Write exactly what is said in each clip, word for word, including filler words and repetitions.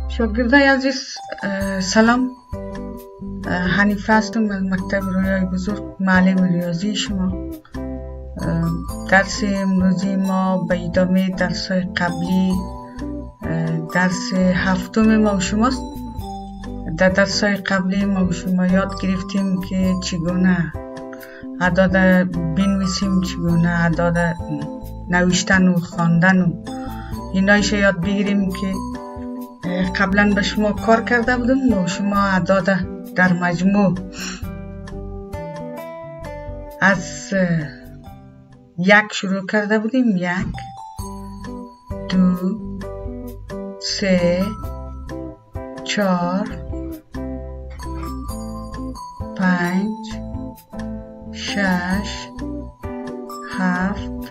شاگردای عزیز سلام. حنیفه هستم از مکتب رویای بزرگ، معلم ریاضی شما. درس امروزی ما به ادامه درس قبلی درس هفتم ما و شماست. در درس قبلی ما و شما یاد گرفتیم که چگونه اعداد بنویسیم، چگونه اعداد نوشتن و خواندن و اینایش یاد بگیریم که قبلا به شما کار کرده بودم. ما شما اعداد در مجموع از یک شروع کرده بودیم. یک، دو، سه، چهار، پنج، شش، هفت،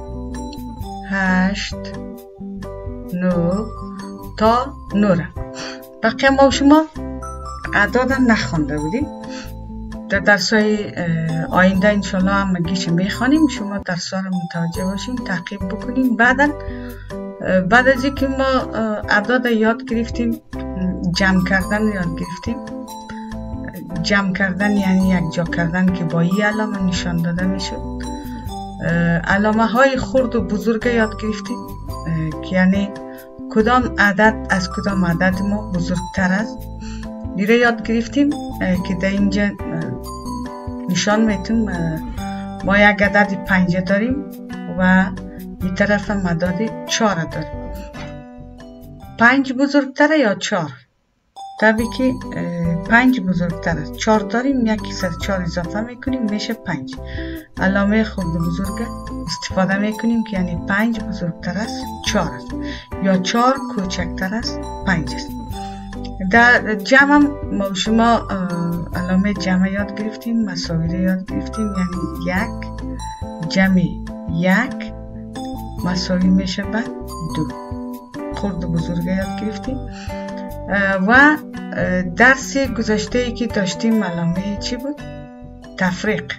هشت، نو تا نوره. بقیه ما و شما اعداد نخوانده بودیم. در درسای آینده انشالله همگیش میخوانیم. شما درسا رو متوجه باشین، تعقیب بکنین. بعدا بعد از اینکه ما اعداد یاد گرفتیم، جمع کردن یاد گرفتیم. جمع کردن یعنی یک جا کردن که با این علامه نشان داده میشد. علامه های خرد و بزرگ یاد گرفتیم که یعنی کدام عدد از کدام عدد ما بزرگتر است. دیره یاد گرفتیم که در اینجا نشان میتون ما یک عدد پنج داریم و این طرف هم عدد چهار داریم. پنج بزرگتره یا چهار؟ طبیعی که پنج بزرگتر است. چهار داریم، یکی سر چهار اضافه میکنیم میشه پنج. علامه خرد بزرگ استفاده میکنیم که یعنی پنج بزرگتر است چهار است یا چهار کوچکتر است پنج است. در جمع ما شما علامه جمع یاد گرفتیم، مساوی یاد گرفتیم، یعنی یک جمع یک مساوی میشه به دو. خرد بزرگ یاد گرفتیم. و درس گذشته ای که داشتیم علامه چی بود؟ تفریق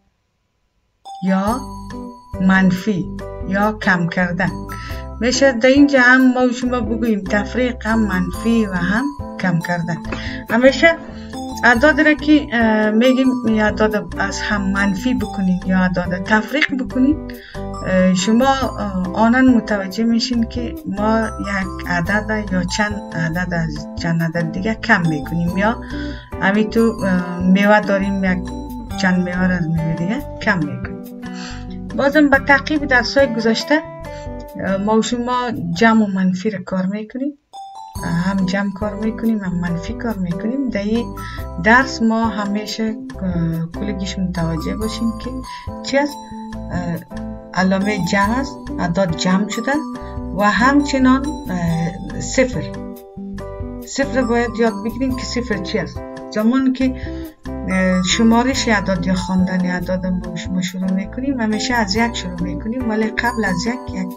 یا منفی یا کم کردن. میشه در اینجا هم ما شما بگوییم تفریق هم منفی و هم کم کردن. همیشه اعداد را که میگیم اعداد از هم منفی بکنید یا اعداد تفریق بکنید، شما آنان متوجه میشین که ما یک عدد یا چند عدد از چند عدد دیگه کم میکنیم، یا همین تو میوه داریم یک چند میوه از میوه دیگه کم میکنیم. بازم به تعقیب درسای گذشته ما و شما جمع و منفی را کار میکنیم، هم جمع کار میکنیم هم منفی کار میکنیم. در این درس ما همیشه کلگیش متوجه باشیم که چی است؟ علامه جمع است، اعداد جمع شده و همچنان صفر. صفر باید یاد بگیریم که صفر چی است. زمان که شمارش اعداد یا خواندن اعداد ما شما شروع میکنیم همیشه از یک شروع میکنیم، ولی قبل از یک یک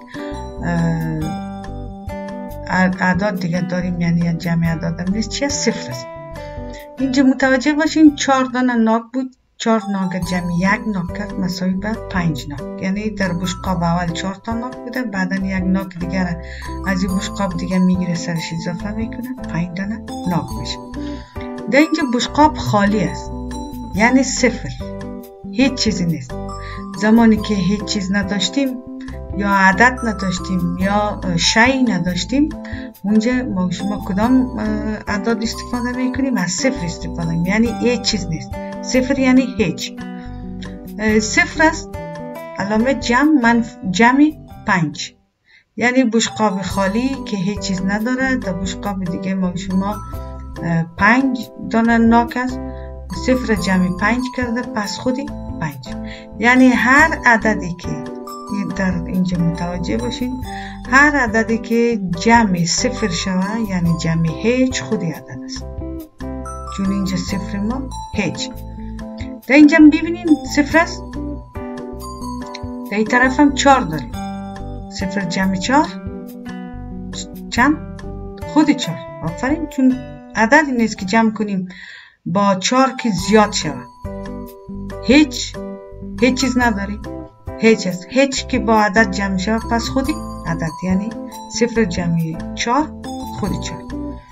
اعداد دیگه داریم، یعنی جمع اعداد هم نیست. چی است؟ صفر است. اینجا متوجه باشین چهار دانه ناک بود، چهار ناک جمع یک ناک کرد مساوی به پنج ناک. یعنی در بشقاب اول چهار تا ناک بوده، بعدا یک ناک دیگر از این بشقاب دیگه میگیره سرش اضافه میکنه، پنج دانه ناک میشه. در اینجا بشقاب خالی است، یعنی صفر، هیچ چیزی نیست. زمانی که هیچ چیز نداشتیم یا عدد نداشتیم یا شی نداشتیم، اونجا ما شما کدام عدد استفاده میکنیم؟ از صفر استفاده میکنیم، یعنی هیچ چیز نیست. صفر یعنی هیچ. صفر است علامه جمع منف... جمع پنج، یعنی بشقاب خالی که هیچ چیز نداره. در بشقاب دیگه ما شما پنج دانه ناک است، صفر جمع پنج کرده پس خودی پنج. یعنی هر عددی که در اینجا متوجه باشین، هر عددی که جمع صفر شوه یعنی جمع هیچ خودی عدد است، چون اینجا صفر ما هیچ. در اینجا ببینین صفر است، در این طرف هم چهار داریم. صفر جمع چهار چند؟ خودی چهار. آفرین، چون عددی نیست که جمع کنیم با چهار که زیاد شود. هیچ هیچ چیز نداریم، هیچ است. هیچ که با عدد جمع شود پس خودی عدد، یعنی صفر جمع چهار خودی چهار.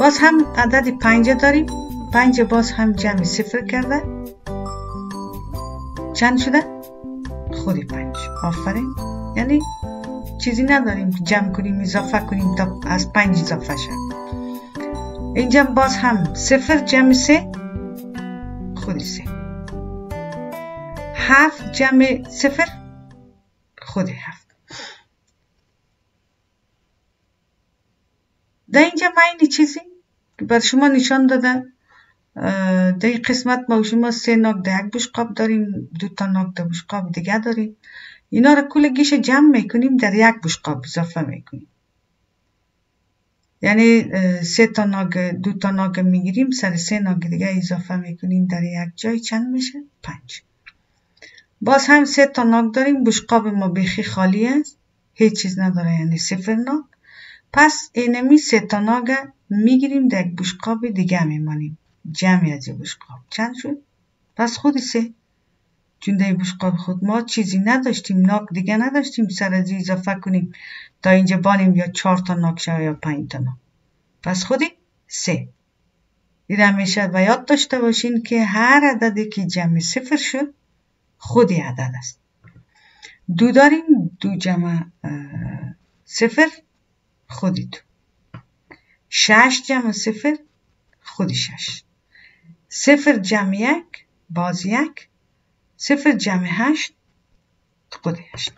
باز هم عدد پنج داریم. پنج باز هم جمع صفر کرده. چند شده؟ خودی پنج. آفرین. یعنی چیزی نداریم جمع کنیم اضافه کنیم تا از پنج اضافه شد. اینجا باز هم صفر جمع سه خودی سه. هفت جمع صفر خودی هفت. در اینجا من اینی چیزی که بر شما نشان داده در این قسمت ما شما سه ناک در یک بشقاب داریم، دو تا ناک در بشقاب دیگه داریم. اینا را کلگیش جمع میکنیم در یک بشقاب اضافه میکنیم. یعنی سه تا ناک دو تا ناک میگیریم سر سه ناک دیگه اضافه میکنیم در یک جای چند میشه؟ پنج. باز هم سه تا ناک داریم. بشقاب ما بیخی خالی است. هیچ چیز نداره یعنی صفر ناک. پس اینمی سه تا ناک میگیریم در یک بشقاب دیگه میمانیم. جمع از بشقاب چند شد؟ پس خودی سه. چون در بشقاب خود ما چیزی نداشتیم، ناک دیگه نداشتیم سر از اضافه کنیم تا اینجا بانیم یا چهار تا ناک شد یا پنج تا ناک. پس خودی سه. این همیشه و یاد داشته باشین که هر عددی که جمع صفر شد خودی عدد است. دو داریم. دو جمع صفر خودی دو. شش جمع صفر خودی شش. صفر جمع یک باز یک. صفر جمع هشت خودی هشت.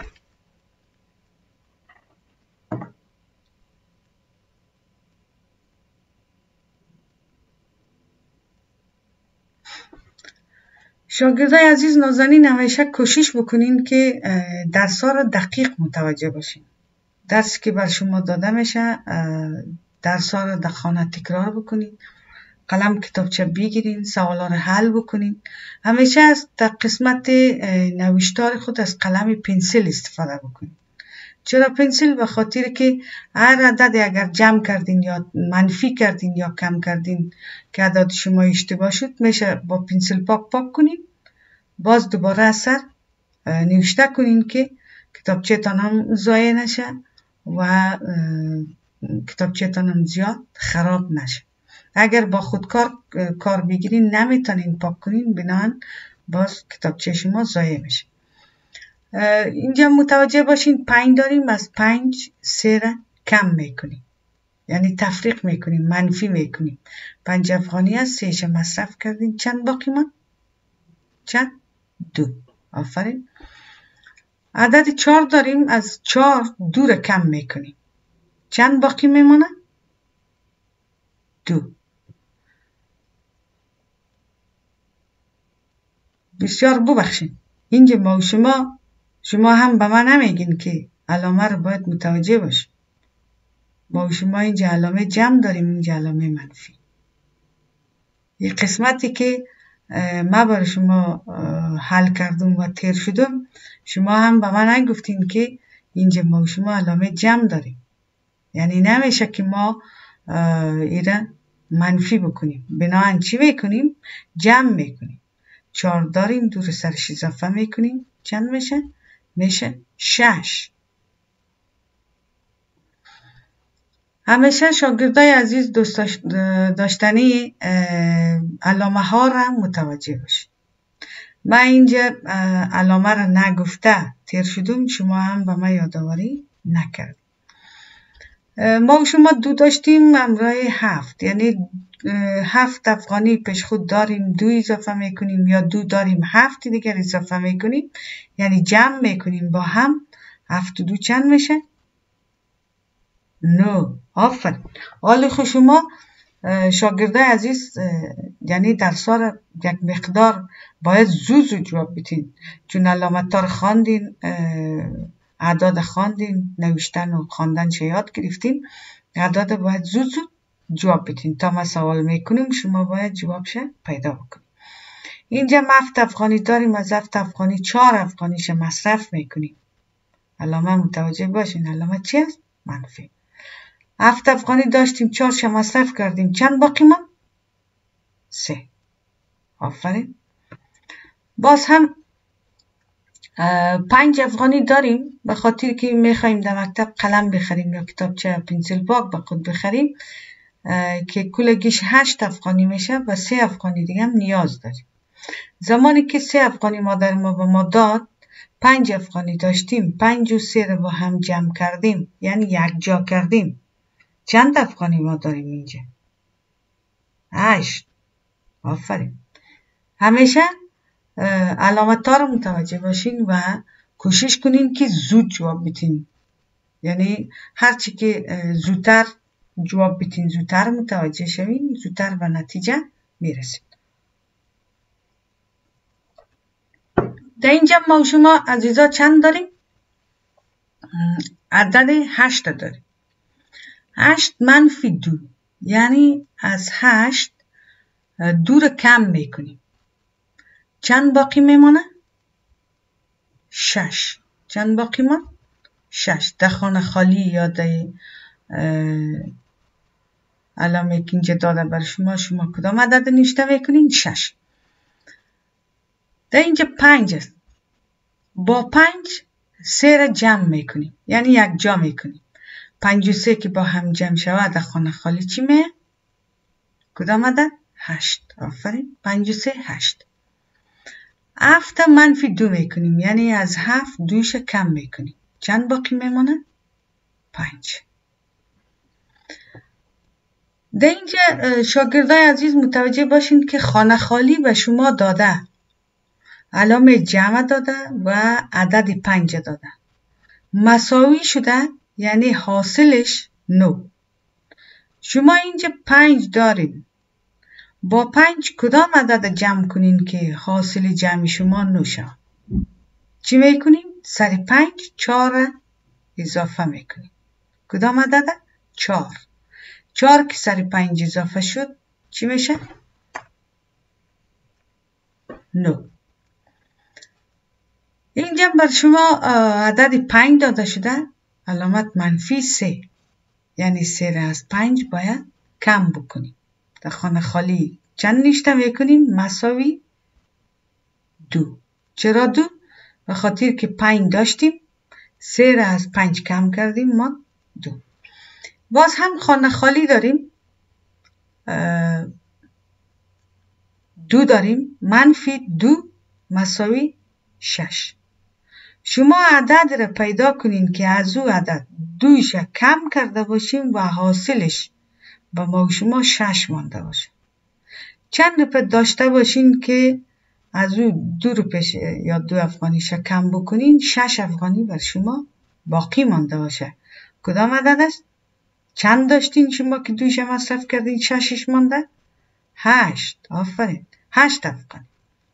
شاگردای عزیز نازنین همیشه کوشش بکنین که درس‌ها را دقیق متوجه باشین. درسی که بر شما داده میشه درس‌ها را در خانه تکرار بکنین. قلم کتابچه بگیرین، سوالا را حل بکنین. همیشه از در قسمت نوشتار خود از قلم پنسل استفاده بکنین. چرا پنسل؟ به خاطر که هر عدد اگر جمع کردین یا منفی کردین یا کم کردین که عدد شما اشتباه شد میشه با پنسل پاک پاک کنین. باز دوباره اثر نوشته کنین که کتابچه تان هم ضایع نشه و کتابچه تان هم زیاد خراب نشه. اگر با خودکار کار بگیرین نمیتونین پاک کنین، بنابراین باز کتابچه شما ضایع میشه. اینجا متوجه باشین پنج داریم. از پنج سه را کم میکنیم یعنی تفریق میکنیم، منفی میکنیم. پنج افغانی است، سه مصرف کردیم. چند باقی ما؟ چند؟ دو. آفرین. عدد چهار داریم. از چهار دو را کم میکنیم. چند باقی میمونه؟ دو. بسیار ببخشید. اینجا ما و شما شما هم به من نمیگین که علامه رو باید متوجه باشیم. ما و شما اینجا علامه جمع داریم، اینجا علامه منفی. این قسمتی که ما برای شما حل کردم و تیر شدم شما هم به من نگفتین که اینجا ما و شما علامه جمع داریم. یعنی نمیشه که ما ایره منفی بکنیم. بنابراین چی میکنیم؟ جمع میکنیم. چهار داریم، دو رو سرش اضافه میکنیم. چند میشه؟ میشه شش. همیشه شاگردای عزیز دوست داشتنی علامه ها را متوجه باشید. من اینجا علامه را نگفته تیر شدم، شما هم به من یادآوری نکرد. ما و شما دو داشتیم همراه هفت، یعنی هفت افغانی پیش خود داریم، دو اضافه میکنیم یا دو داریم هفت دیگر اضافه میکنیم، یعنی جمع میکنیم با هم. هفت و دو چند میشه؟ نو. آفرین. حالی خود شما شاگرده عزیز یعنی درسا را یک مقدار باید زود زود جواب بتین، چون علامت ها را خواندین، اعداد خواندین، نوشتن و خواندن چه یاد گرفتین. اعداد باید زود زود جواب بتین. تا ما سوال میکنیم شما باید جوابش پیدا بکنیم. اینجا ما هفت افغانی داریم، از هفت افغانی چهار افغانیش مصرف میکنیم. علامه متوجه باشین. علامه چی است؟ منفی. هفت افغانی داشتیم، چهارش مصرف کردیم. چند باقی ما؟ سه. آفرین. باز هم پنج افغانی داریم، به خاطر که میخوایم در مکتب قلم بخریم یا کتابچه پنسل باگ به خود بخریم. که کلگیش هشت افغانی میشه و سه افغانی دیگه هم نیاز داریم. زمانی که سه افغانی مادر ما به ما داد، پنج افغانی داشتیم، پنج و سه رو با هم جمع کردیم، یعنی یک جا کردیم. چند افغانی ما داریم اینجا؟ هشت. آفرین. همیشه علامت ها رو متوجه باشین و کوشش کنین که زود جواب بتین. یعنی هرچی که زودتر جواب بتین، زودتر متوجه شوین، زودتر به نتیجه میرسید. در اینجا ما و شما عزیزا چند داریم؟ عدد هشت داریم. هشت منفی دو، یعنی از هشت دو رو کم میکنیم. چند باقی میمانه؟ شش. چند باقی مان؟ شش. در خانه خالی یا در علامه که اینجا داده بر شما، شما کدام عدد نوشته میکنین؟ شش. در اینجا پنج است. با پنج سه را جمع میکنیم، یعنی یک جا میکنیم. پنج و سه که با هم جمع شود در خانه خالی چی میه؟ کدام عدد؟ هشت. آفرین. پنج و سه هشت. هفت منفی دو میکنیم، یعنی از هفت دوش کم میکنیم. چند باقی میمونه؟ پنج. در اینجا شاگردای عزیز متوجه باشین که خانه خالی به شما داده، علامه جمع داده و عدد پنج داده. مساوی شده، یعنی حاصلش نو. شما اینجا پنج دارین. با پنج کدام عدد جمع کنین که حاصل جمع شما نو شود؟ چی میکنیم؟ سر پنج چهار اضافه میکنیم. کدام عدد؟ چهار. چهار که سر پنج اضافه شد چی میشه؟ نو. اینجا بر شما عدد پنج داده شده، علامت منفی سه، یعنی سه را از پنج باید کم بکنیم. در خانه خالی چند نوشته میکنیم؟ مساوی دو. چرا دو؟ به خاطر که پنج داشتیم، سه را از پنج کم کردیم، ما دو. باز هم خانه خالی داریم، دو داریم، منفی دو مساوی شش. شما عدد را پیدا کنین که از او عدد دویش کم کرده باشیم و حاصلش به ما و شما شش مانده باشه. چند روپه داشته باشین که از او دو روپه یا دو افغانیش کم بکنین، شش افغانی بر شما باقی مانده باشه. کدام عدد است؟ چند داشتین شما که دویش مصرف کردین ششش مانده؟ هشت. آفرین. هشت افغانی.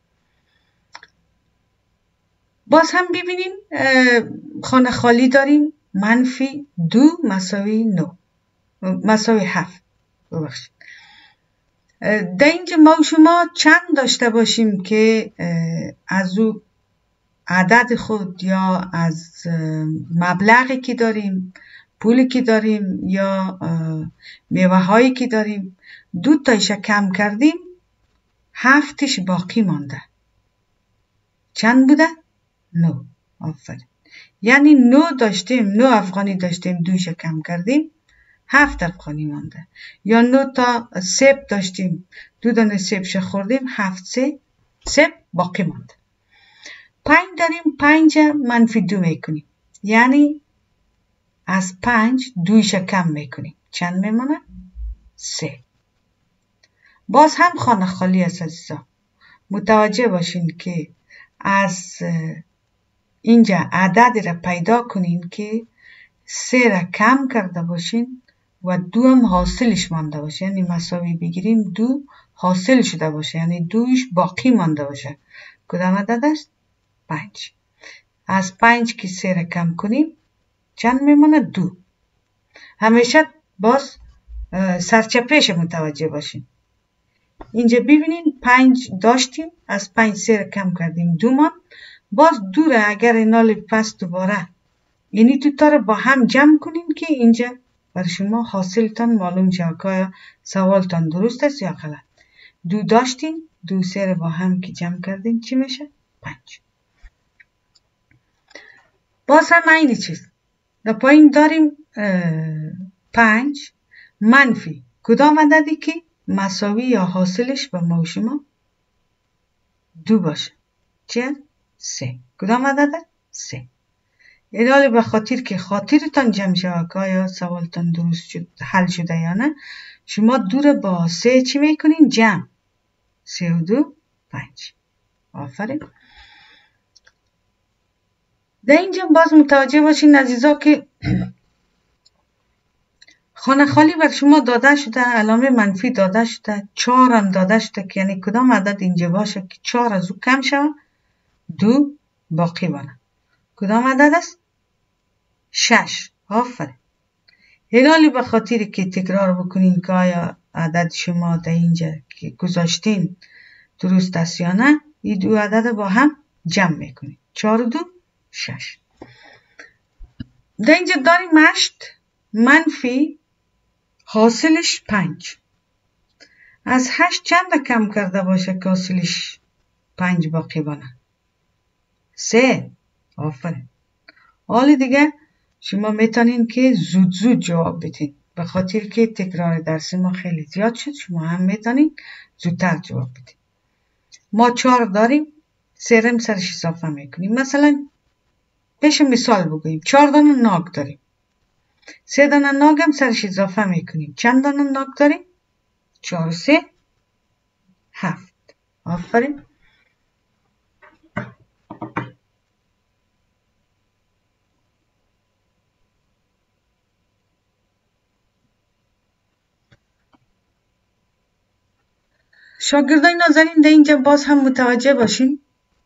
باز هم ببینین خانه خالی داریم، منفی دو مساوی نو، مساوی هفت. ببخشید. در اینجا ما و شما چند داشته باشیم که از او عدد خود یا از مبلغی که داریم، پولی که داریم یا میوه هایی که داریم، دو تایش کم کردیم، هفتش باقی مانده. چند بوده؟ نو. آفرین. یعنی نو داشتیم، نو افغانی داشتیم، دوش کم کردیم، هفت افغانی مانده. یا نو تا سیب داشتیم، دو دانه سیبش خوردیم، هفت سه سیب باقی مانده. پنج داریم، پنج منفی دو میکنیم، یعنی از پنج دویش کم میکنیم. چند میمونه؟ سه. باز هم خانه خالی است عزیزا. متوجه باشین که از اینجا عدد را پیدا کنین که سه را کم کرده باشین و دو هم حاصلش مانده باشه، یعنی مساوی بگیریم دو حاصل شده باشه، یعنی دویش باقی مانده باشه. کدام عدد است؟ پنج. از پنج که سه را کم کنیم چند میمونه؟ دو. همیشه باز سرچپش متوجه باشین. اینجا ببینین پنج داشتیم، از پنج سه را کم کردیم، دو مان. باز دو را اگر اینال پس دوباره اینی دو تا را با هم جمع کنین که اینجا بر شما حاصلتان معلوم شد که سوالتان درست است یا غلط. دو داشتین، دو سه را با هم که جمع کردین چی میشه؟ پنج. باز هم اینی چیز در پایین داریم پنج منفی کدام عددی که مساوی یا حاصلش به ما و شما دو باشه؟ چه؟ سه. کدام عدده؟ سه. اینالی به خاطر که خاطرتان جمع شود که آیا سوالتان درست شد حل شده یا نه، شما دو رو با سه چی میکنین؟ جمع. سه و دو پنج. آفرین. در اینجا باز متوجه باشین عزیزا که خانه خالی بر شما داده شده، علامه منفی داده شده، چهار هم داده شده که یعنی کدام عدد اینجا باشه که چهار از او کم شود دو باقی بانه. کدام عدد است؟ شش. آفرین. هلالی به خاطر که تکرار بکنین که آیا عدد شما در اینجا که گذاشتین درست است یا نه، این دو عدد با هم جمع میکنین. چهار و دو شش. در اینجا داریم هشت منفی حاصلش پنج. از هشت چند کم کرده باشه که حاصلش پنج باقی بانه؟ سه. آفرین. حالی دیگه شما میتونین که زود زود جواب بدین. به خاطر که تکرار درس ما خیلی زیاد شد، شما هم میتونین زودتر جواب بدین. ما چهار داریم، سه رم سرش اضافه میکنیم. مثلا پیش مثال بگوییم چهار دانه ناگ داریم، سه دانه ناگ هم سرش اضافه میکنیم. چند دانه ناگ داریم؟ چهار و سه هفت. آفرین. شاگردای نازنین در اینجا باز هم متوجه باشین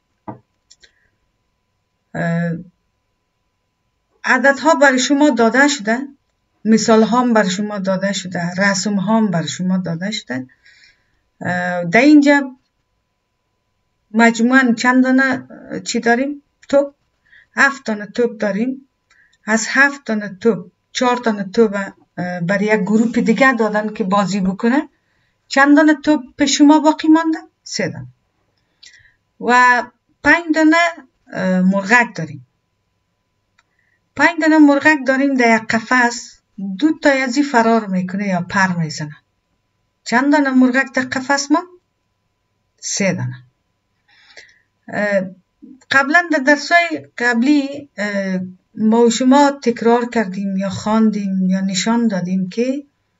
عددها برای شما داده شده، مثال هم برای شما داده شده، رسم هم برای شما داده شده. در اینجا مجموعاً چند دانه چی داریم؟ توپ. هفت دانه توپ داریم. از هفت دانه توپ چهار دانه توپ برای یک گروه دیگه دادن که بازی بکنه. چند دانه توپ شما باقی مانده؟ سه دانه. و پنج دانه مرغک داریم. پنج دانه مرغک داریم در یک قفس. دو تا ازی فرار میکنه یا پر میزنه. چند دانه مرغک در قفس ما؟ سه دانه. قبلا در درسای قبلی ما و شما تکرار کردیم یا خواندیم یا نشان دادیم که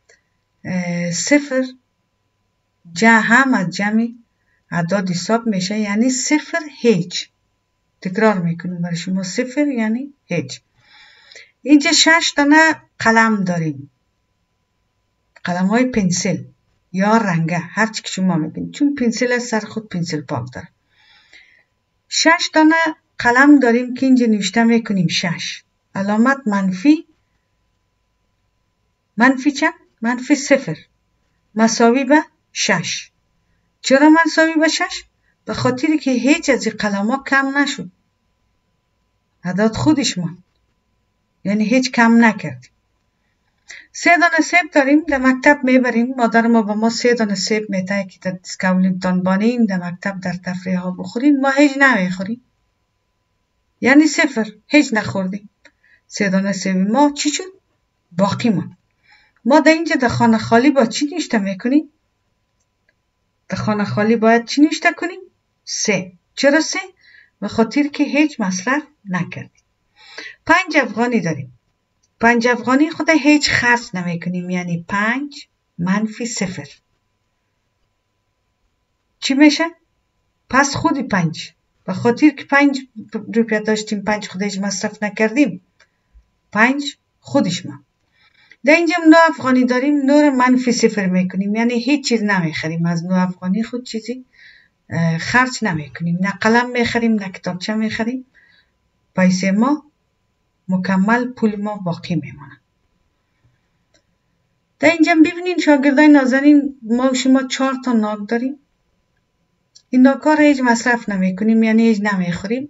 صفر جمع هم از جمع اعداد حساب میشه، یعنی صفر هیچ. تکرار میکنیم برای شما صفر یعنی هیچ. اینجا شش دانه قلم داریم، قلم های پنسل یا رنگه، هر چی که شما میبینید، چون پنسل سر خود پنسل پاک داره. شش دانه قلم داریم که اینجا نوشته میکنیم شش. علامت منفی. منفی چند؟ منفی صفر مساوی به شش. چرا مساوی به شش؟ به خاطر که هیچ از این قلم ها کم نشد، عدد خودش ماند، یعنی هیچ کم نکردیم. سه دانه سیب داریم، در مکتب میبریم. مادر ما با ما سه دانه سیب میتونه که در دسکولیتان بانیم در مکتب در تفریح ها بخوریم. ما هیچ نمیخوریم، یعنی صفر، هیچ نخوردیم. سه دانه سیب ما چی شد؟ باقی ماند. ما در اینجا در خانه خالی با چی نوشته میکنیم؟ در خانه خالی باید چی نوشته کنیم؟ سه. چرا سه؟ به خاطر که هیچ مصرف نکردیم. پنج افغانی داریم. پنج افغانی خود هیچ خرج نمی کنیم، یعنی پنج منفی صفر چی میشه؟ پس خودی پنج. به خاطر که پنج روپیه داشتیم، پنج خودش مصرف نکردیم، پنج خودش ما. در اینجا نو افغانی داریم، نو منفی صفر میکنیم، یعنی هیچ چیز نمیخریم. از نو افغانی خود چیزی خرج نمیکنیم، نه قلم میخریم نه کتابچه میخریم. پیسه ما مکمل، پول ما باقی میمونه. در اینجا ببینین شاگردای نازنین، ما و شما چهار تا ناگ داریم. این ناگ‌ها را هیچ مصرف نمی کنیم، یعنی هیچ نمیخوریم.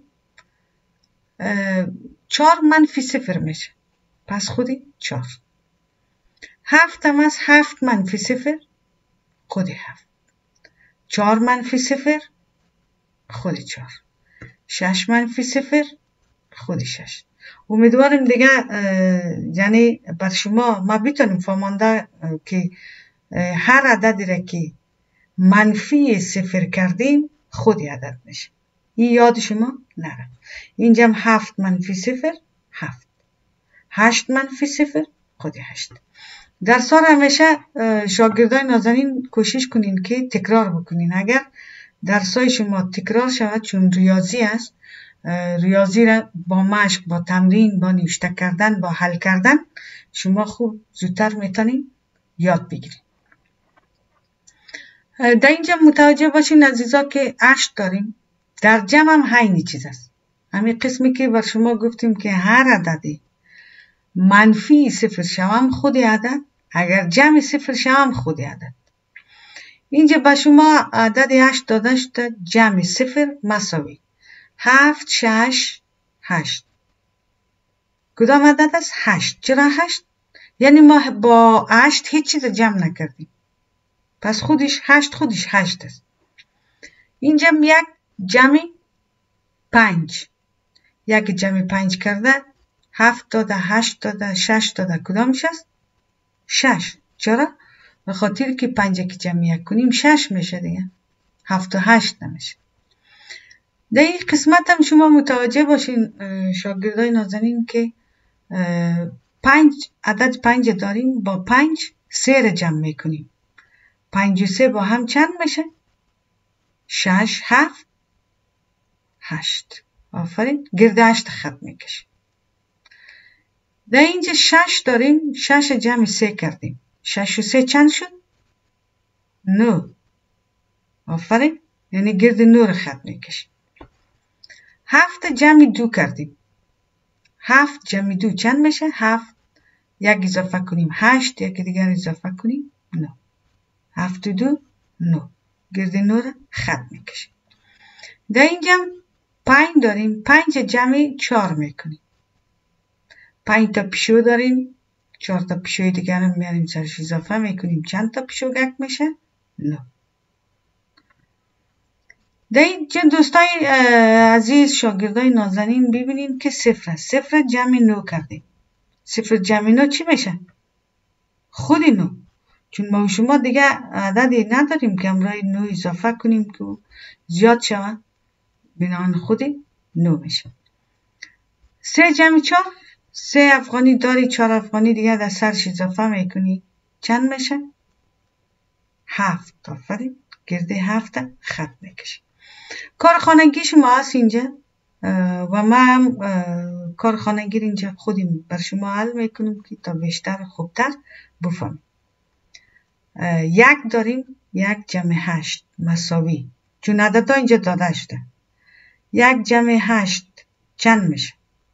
چهار منفی صفر میشه، پس خودی چهار. هفت هم از هفت منفی صفر خودی هفت. چهار منفی صفر خودی چهار. شش منفی صفر خودی شش. امیدوارم دیگه یعنی بر شما ما بتونیم فهمانده که هر عددی را که منفی صفر کردیم خود عدد میشه. این یاد شما نره. اینجا هفت منفی صفر هفت، هشت منفی صفر خود هشت. در سال همیشه شاگردای نازنین کوشش کنین که تکرار بکنین. اگر درسای شما تکرار شود، چون ریاضی است، ریاضی را با مشق، با تمرین، با نوشته کردن، با حل کردن شما خوب زودتر میتونین یاد بگیرین. در اینجا متوجه باشین عزیزا که هشت داریم. در جمع هم همین چیز است. همین قسمی که بر شما گفتیم که هر عددی منفی صفر شوم خود عدد، اگر جمع صفر شوم خود عدد. اینجا به شما عدد هشت داده شده، جمع صفر مساوی هفت شش هشت. کدام عدد است؟ هشت. چرا هشت؟ یعنی ما با هشت هیچ چیز جمع نکردیم، پس خودش هشت خودش هشت است. اینجا یک جمع پنج، یک جمع پنج کرده هفت داده، هشت داده، شش داده، کدامش است؟ شش. چرا؟ به خاطر که پنج که جمع یک کنیم شش میشه دیگه، هفت و هشت نمیشه. در این قسمت هم شما متوجه باشین شاگردای نازنین که پنج عدد پنج داریم، با پنج سه را جمع میکنیم. پنج و سه با هم چند میشه؟ شش، هفت، هشت. آفرین، گرد هشت خط میکشیم. در اینجا شش داریم، شش جمع سه کردیم. شش و سه چند شد؟ نو. آفرین، یعنی گرد نو را خط میکشیم. هفت جمع دو کردیم. هفت جمع دو چند میشه؟ هفت. یک اضافه کنیم هشت، یک دیگر اضافه کنیم نو. هفت و دو نو. گرد نو را خط میکشیم. در اینجا پنج داریم، پنج جمع چهار میکنیم. پنج تا پیشو داریم، چهار تا پیشوی دیگر هم میاریم سرش اضافه میکنیم. چند تا پیشوگک میشه؟ نو. در اینجا دوستای عزیز شاگردای نازنین ببینیم که صفر است. صفر جمع نو کردیم. صفر جمع نو چی میشه؟ خود نو. چون ما و شما دیگه عددی نداریم که همراه نو اضافه کنیم که زیاد شود، بنابراین خود نو میشه. سه جمع چهار، سه افغانی داری، چهار افغانی دیگه در سرش اضافه میکنی، چند میشه؟ هفت. آفرین، گرده هفت خط میکشی. کار خانگی شما هست اینجا و ما هم کار خانگی اینجا خودیم بر شما حل میکنیم که تا بیشتر خوبتر بفهمیم. یک داریم، یک جمع هشت مساوی، چون عدد ها اینجا داده شده. یک جمع هشت چند میشه؟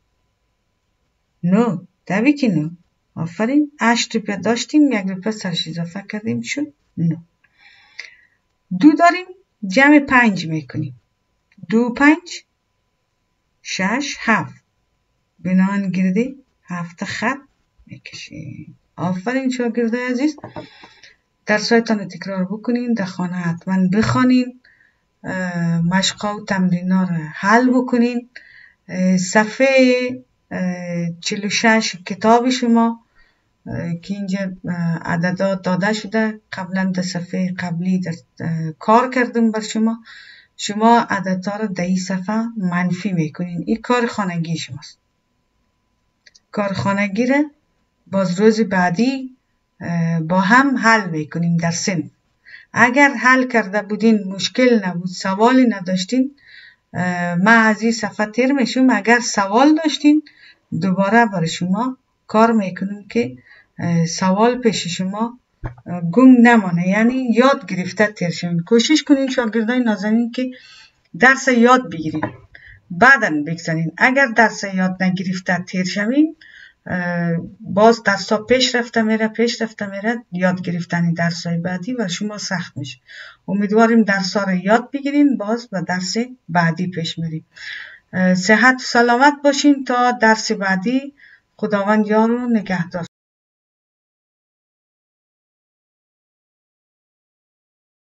نو. طبیعی که نو. آفرین، هشت روپیه داشتیم، یک روپیه سرش اضافه کردیم شد نو. دو داریم، جمع پنج میکنیم. دو پنج شش هفت، بنان گرده هفت خط میکشیم. آفرین شاگردای عزیز، درسایتان رو تکرار بکنین، در خانه حتما بخوانین، مشقا و تمرین‌ها رو حل بکنین. صفحه چهل و شش کتاب شما که اینجا عددات داده شده، قبلا در صفحه قبلی در کار کردم بر شما. شما عددها رو در این صفحه منفی میکنین. این کار خانگی شماست. کار خانگی رو باز روز بعدی با هم حل میکنیم در صنف. اگر حل کرده بودین مشکل نبود، سوالی نداشتین، ما از این صفحه تیر میشم. اگر سوال داشتین دوباره برای شما کار میکنیم که سوال پیش شما گنگ نمانه، یعنی یاد گرفته تیر شوین. کوشش کنین شاگردای نازنین که درس یاد بگیرین، بعدن بگذارین. اگر درس یاد نگرفته تیر شوین، باز درس ها پیش رفته میره پیش رفته میره، یاد گرفتن درس های بعدی و شما سخت میشه. امیدواریم درس ها رو یاد بگیرین، باز و درس بعدی پیش میریم. صحت و سلامت باشین تا درس بعدی. خداوند یار و نگهدار.